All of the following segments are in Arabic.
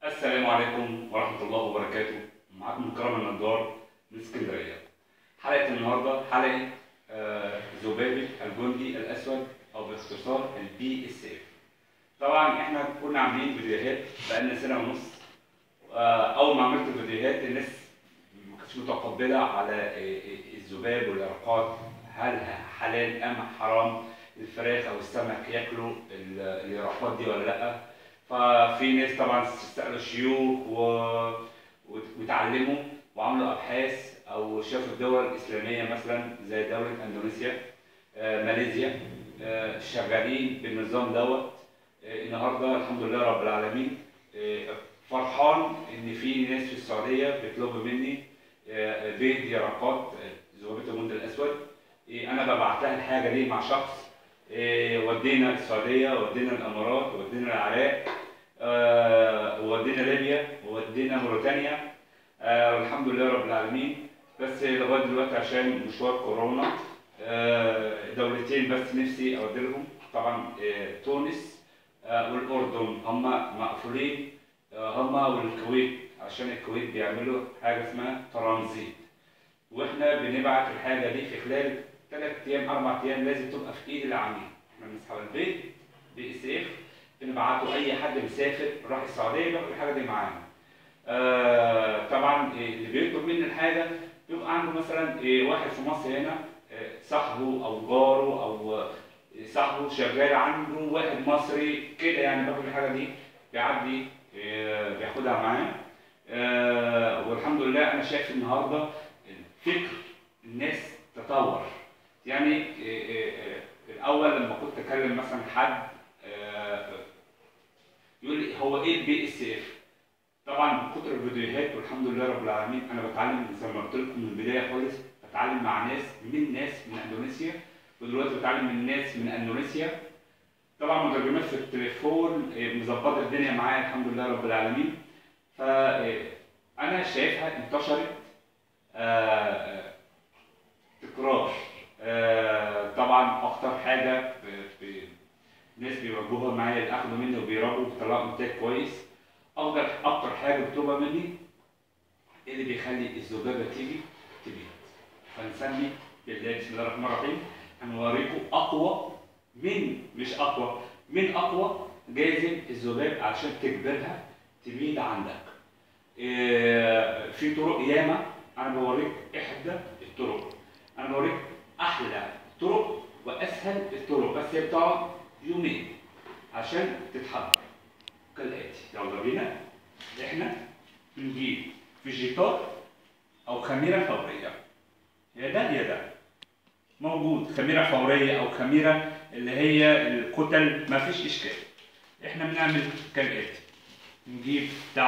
السلام عليكم ورحمة الله وبركاته. معاكم كرم النجار من اسكندرية. حلقة النهاردة حلقة ذبابة الجندي الأسود أو باختصار البي اس اف. طبعا احنا كنا عاملين فيديوهات بقالنا سنة ونص. أول ما عملت الفيديوهات الناس ما كانتش متقبلة على الذباب واليرقات، هل حلال أم حرام الفراخ أو السمك ياكلوا اليرقات دي ولا لأ. ففي ناس طبعا سألوا الشيوخ وتعلموا وعملوا ابحاث او شافوا الدول الاسلاميه مثلا زي دوله اندونيسيا، ماليزيا، شغالين بالنظام دوت. النهارده الحمد لله رب العالمين. فرحان ان في ناس في السعوديه بيطلبوا مني بيض يرقات ذبابه الجندي الاسود. انا ببعت لها الحاجه دي مع شخص. ودينا السعوديه، ودينا الامارات، ودينا العراق، وودينا ليبيا، وودينا موريتانيا. والحمد لله رب العالمين. بس لغايه دلوقتي عشان مشوار كورونا دولتين بس نفسي اوديلهم. طبعا تونس والاردن هم مقفولين، هم والكويت، عشان الكويت بيعملوا حاجه اسمها ترانزيت، واحنا بنبعت الحاجه دي في خلال 3 ايام 4 ايام لازم تبقى في ايد العميل. احنا بنسحب البيت بإسراف، بنبعته اي حد مسافر راح السعوديه بياخد الحاجه دي معانا. طبعا اللي بيطلب مني الحاجه بيبقى عنده مثلا واحد في مصر هنا، صاحبه او جاره او صاحبه شغال عنده واحد مصري كده، يعني باخد الحاجه دي بيعدي بياخدها معاه. والحمد لله انا شايف النهارده فكر الناس تطور. يعني الاول لما كنت اكلم مثلا حد يقول لي هو ايه البي اس اف، طبعا بكتر الفيديوهات والحمد لله رب العالمين انا بتعلم زي ما قلت لكم من البدايه خالص. بتعلم مع ناس من اندونيسيا، ودلوقتي بتعلم من ناس من اندونيسيا. طبعا مترجمات في التليفون مظبطه الدنيا معايا الحمد لله رب العالمين. فانا شايفها انتشرت تكرار. طبعا اكتر حاجه في ناس بيوجهوها معايا ياخدوا مني وبيربوا وبيطلعوا انتاج كويس. اكتر حاجه بتطلبها مني اللي بيخلي الذبابه تيجي تبيض. فنسمي بالله بسم الله الرحمن الرحيم. هنوريكم اقوى مش اقوى من اقوى جاذب الذباب علشان تجبرها تبيض عندك. في طرق ياما، انا بوريك احدى الطرق. انا بوريك احلى الطرق واسهل الطرق، بس هي بتقعد يومين عشان تتحضر كالاتي. يلا بينا. احنا بنجيب فيجيتار او خميره فوريه، يا ده يا ده موجود، خميره فوريه او خميره اللي هي الكتل، مفيش اشكال. احنا بنعمل كالاتي: نجيب ده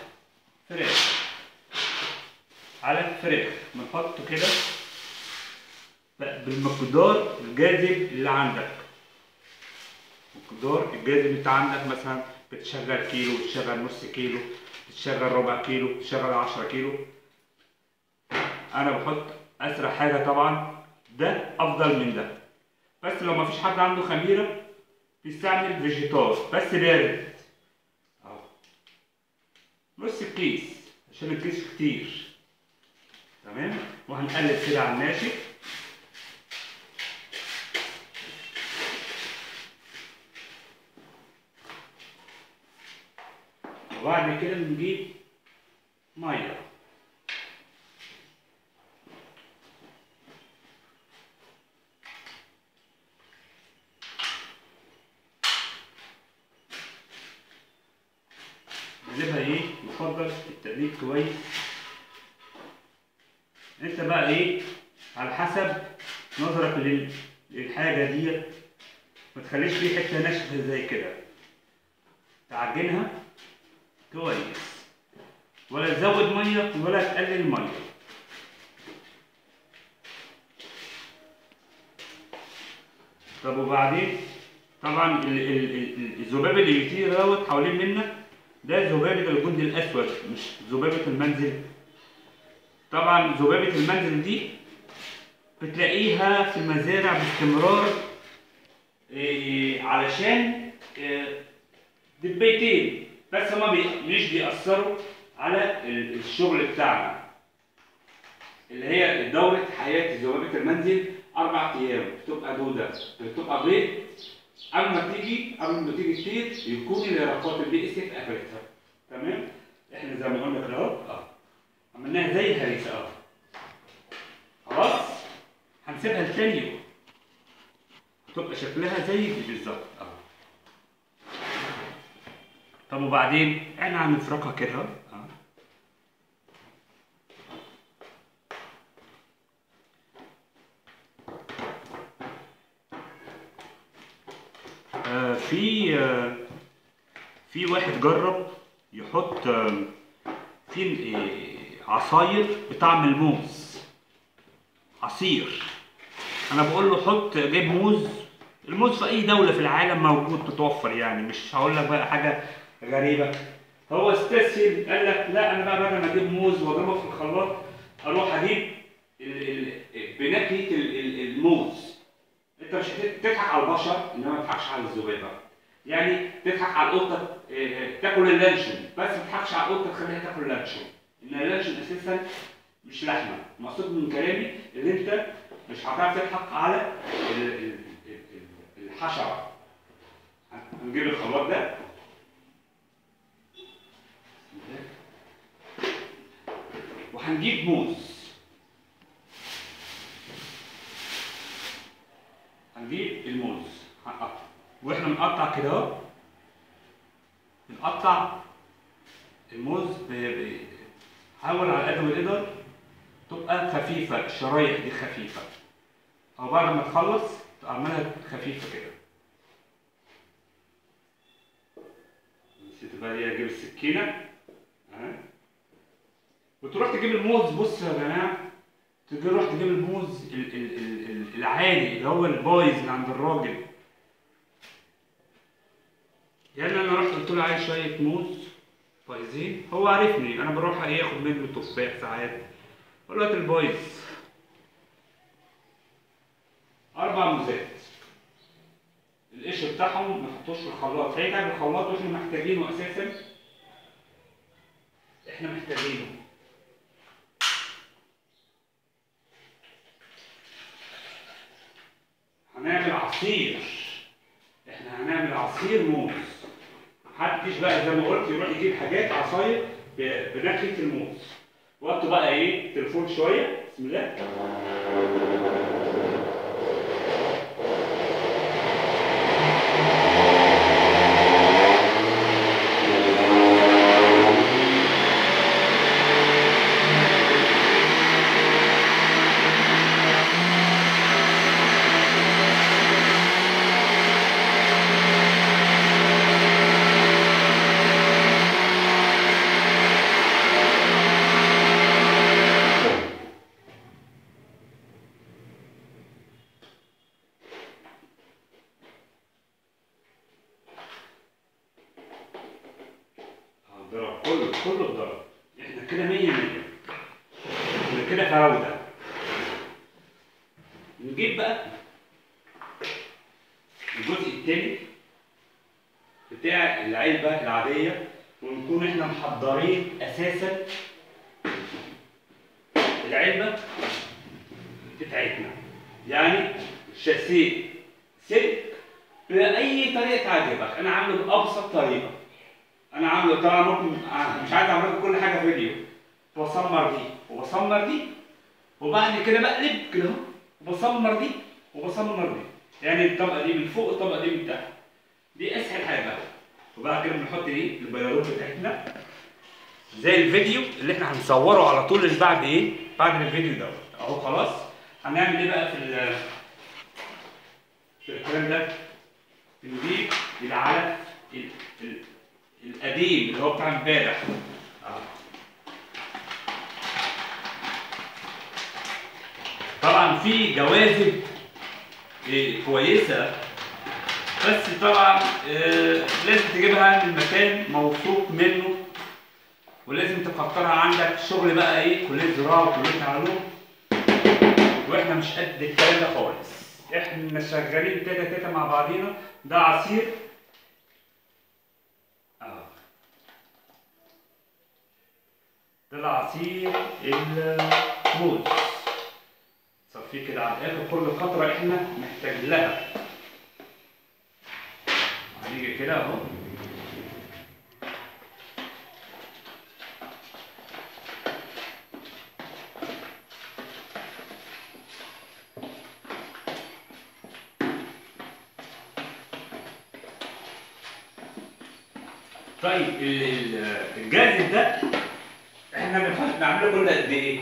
علف فراخ بنحطه كده بالمقدار الجاذب اللي عندك. مقدار الجاذب انت عندك مثلا بتشغل كيلو، بتشغل نص كيلو، بتشغل ربع كيلو، بتشغل 10 كيلو. انا بحط اسرع حاجه طبعا، ده افضل من ده. بس لو مفيش حد عنده خميره بيستعمل فيجيتار بس بارد اهو، نص الكيس عشان الكيس كتير. تمام. وهنقلب كده على الناشف. وبعد كده بنجيب ميه. نقلبها يفضل التقليب كويس. انت بقى على حسب نظرك للحاجه ديت، ما تخليش فيه حته ناشفه زي كده، تعجنها كويس، ولا تزود ميه ولا تقلل ميه. طب وبعدين طبعا الذباب اللي بيطير دوت حوالين منك ده ذبابه الجندي الاسود مش ذبابه المنزل. طبعا ذبابه المنزل دي بتلاقيها في المزارع باستمرار، علشان دبيتين بس هما مش بيأثروا على الشغل بتاعنا، اللي هي دورة حياة ذبابة المنزل 4 أيام. بتبقى دودة، بتبقى بيض، قبل ما تيجي تطير يكون اليرقات البي اس اف قفلتها. تمام؟ احنا زي ما قلنا كده اهو، عملناها زي الهريسة اهو. خلاص؟ هنسيبها لتاني يوم. تبقى شكلها زي دي بالظبط اهو. طب وبعدين احنا هنفركها كده اهو. في واحد جرب يحط في عصاير بطعم الموز، عصير. انا بقول له حط، جيب موز. الموز في اي دوله في العالم موجود متوفر، يعني مش هقول لك بقى حاجه غريبه. هو استسهل قال لك لا، انا بقى بدل ما اجيب موز واضربه في الخلاط اروح اجيب بنكهه الموز. انت مش تضحك على البشر، انما ما تضحكش على الذبابه. يعني تضحك على القطه تاكل اللانشون، بس ما تضحكش على القطه تخليها تاكل لانشون، ان اللانشون اساسا مش لحمه. مقصود من كلامي ان انت مش هتعرف تضحك على الحشره. هنجيب الخلاط ده وهنجيب موز. هنجيب الموز هنقطع، واحنا بنقطع كده اهو، بنقطع الموز حاول على قد ما تقدر تبقى خفيفه، الشرايح دي خفيفه، او بعد ما تخلص تعملها خفيفه كده. نسيت بقى اجيب السكينه وتروح تجيب الموز. بص يا جماعه، تروح تجيب الموز العادي اللي هو البايظ اللي عند الراجل. يعني انا رحت قلت له عايز شويه موز بايظين، هو عارفني انا بروح اخد منه تفاح ساعات، اقول له هات البايظ. 4 موزات، القشر بتاعهم ما تحطوش في الخلاط، هيتعب الخلاط واحنا محتاجينه اساسا، احنا محتاجينه. هنعمل عصير، احنا هنعمل عصير موز. محدش بقى زي ما قلت يروح يجيب حاجات عصاير بنكهه الموز. وقته بقى ايه؟ تليفون شويه. بسم الله. كله اتضرب. احنا كده 100 احنا كده فراوده. نجيب بقى الجزء الثاني بتاع العلبه العاديه، ونكون احنا محضرين اساسا العلبه بتاعتنا. يعني شاسيه سلك باي طريقه تعجبك، انا عامله بابسط طريقه. انا عامله طبعا، ممكن مش عايز اعمل لكم كل حاجه فيديو. بسمر دي وبسمر دي، وبعد كده بقلب كده اهو، وبسمر دي وبسمر دي. يعني الطبقه دي من فوق والطبقه دي من تحت. دي اسهل حاجه. وبعد كده بنحط دي البياضات بتاعتنا زي الفيديو اللي احنا هنصوره على طول، اللي بعد ايه؟ بعد الفيديو دوت اهو. خلاص هنعمل ايه بقى في الكلام ده؟ بنجيب العلف القديم اللي هو بتاع امبارح. طبعا في جوازب كويسه، بس طبعا لازم تجيبها من مكان موثوق منه، ولازم تفكرها عندك. شغل بقى ايه؟ كليه زراعه وكليه علوم، واحنا مش قد الكلام ده خالص. احنا شغالين تاتا تاتا مع بعضينا. ده عصير ده العصير الموز. صفيه كده على الاخر، كل فتره احنا محتاج لها. هنيجي كده اهو. طيب الجاهز ده احنا بنعمله كل قد ايه؟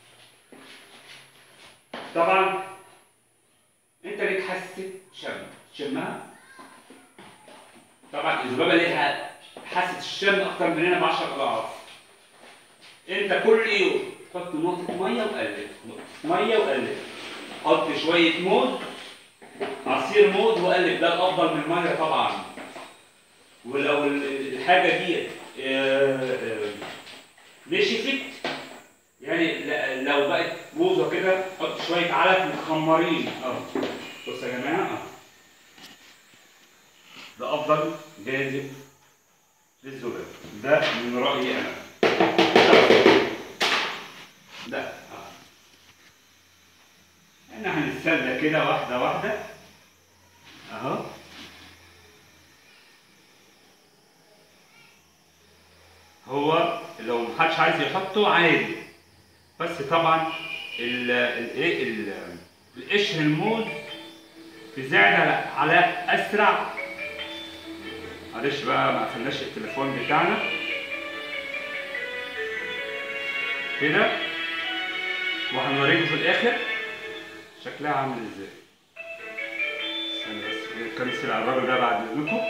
طبعا انت ليك حاسه تشمها. طبعا الذبابه ليها حاسه الشم اكتر مننا ب 10 اضعاف. انت كل يوم حط نقطه ميه وقلب، نقطه ميه وقلب، حط شويه موز، عصير موز وقلب، ده الافضل من الميه طبعا. ولو الحاجه دي نشفت، يعني لو بقت بوظه كده، حط شويه علف متخمرين اهو. بصوا يا جماعه اهو، ده افضل جاذب للذباب، ده من رايي انا. ده احنا هنتسلى كده واحده واحده اهو. هو لو محدش عايز يحطه عادي، بس طبعا القشر الموز بيزعل على اسرع. معلش بقى ما قفلناش التليفون بتاعنا كده، وهنوريكم في الاخر شكلها عامل ازاي. استنى بس كنسل على الراجل ده بعد اذنكم.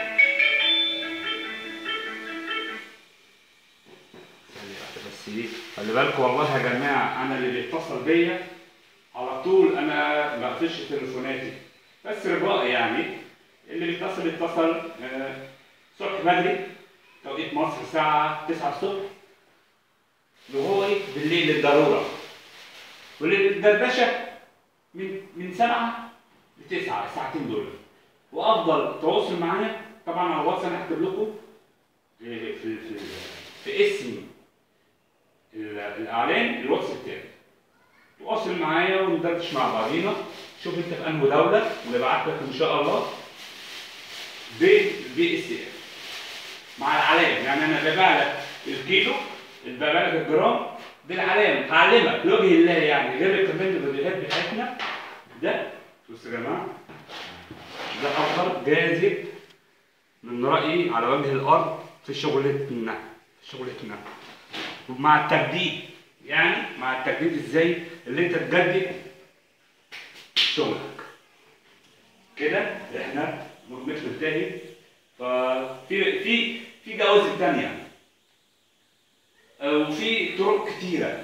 بس ايه، خلي بالكم والله يا جماعه، انا اللي بيتصل بيا على طول انا ما بقفلش تليفوناتي، بس رجاء يعني اللي بيتصل يتصل الصبح بدري توقيت مصر الساعه 9 الصبح، وهو ايه بالليل للضروره، وللدردشه من 7 ل 9 الساعتين دول. وافضل تواصل معايا طبعا على الواتس، انا هكتب لكم في اسم الاعلان الواتس بتاعي، تواصل معايا وندردش مع بعضينا. شوف انت في انهي دوله ونبعت لك ان شاء الله بالبي اس اف مع العلامه. يعني انا ببيع لك الكيلو، ببيع لك الجرام بالعلامه، هعلمك لوجه الله يعني، غير كمان الفيديوهات بتاعتنا. ده بصوا يا جماعه، ده افضل جاذب من رايي على وجه الارض في شغلتنا، ومع التجديد. يعني مع التجديد ازاي اللي انت تجدد شغلك كده. احنا مش منتهي، في جوائز تانية وفي طرق كتيرة.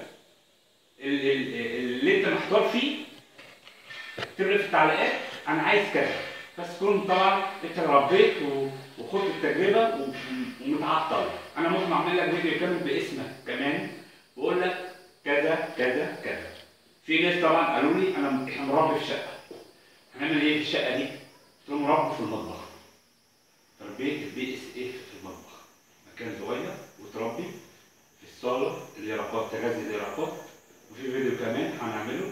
اللي انت محتار فيه تكتب في التعليقات انا عايز كذا، بس تكون طبعا انت ربيت وخدت التجربه ومتعطل. انا ممكن اعمل لك فيديو كامل باسمك كمان واقول لك كذا كذا كذا. في ناس طبعا قالوا لي احنا مربي في شقه، هنعمل ايه في الشقه دي؟ قلت لهم مربي في المطبخ. تربيه البي اس اف في المطبخ، مكان صغير وتربي في الصاله، اليرقات تغذي اليرقات. وفي فيديو كمان هنعمله